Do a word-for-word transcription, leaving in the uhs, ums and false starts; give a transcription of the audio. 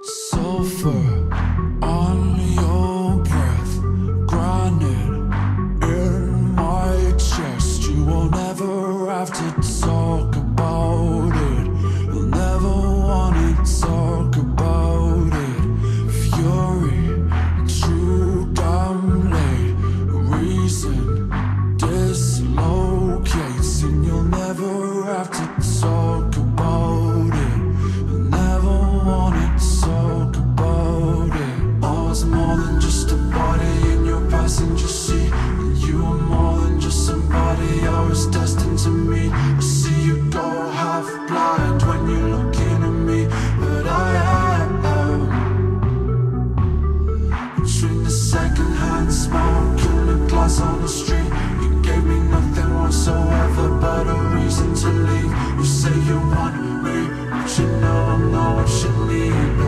Sulfur on your breath, granite in my chest. You won't ever have to talk about it. You'll never want to talk about it. Fury, too damn late. Reason dislocates, and you'll never have to talk about it. You'll never want to talk about it. I was more than just a body in your passenger seat, and you were more than just somebody I was destined to meet. I see you go half blind when you're looking at me, but I am between the second-hand smoke and the glass on the street. You gave me nothing whatsoever but a reason to leave. You say you want me, but you know I'm not what you need.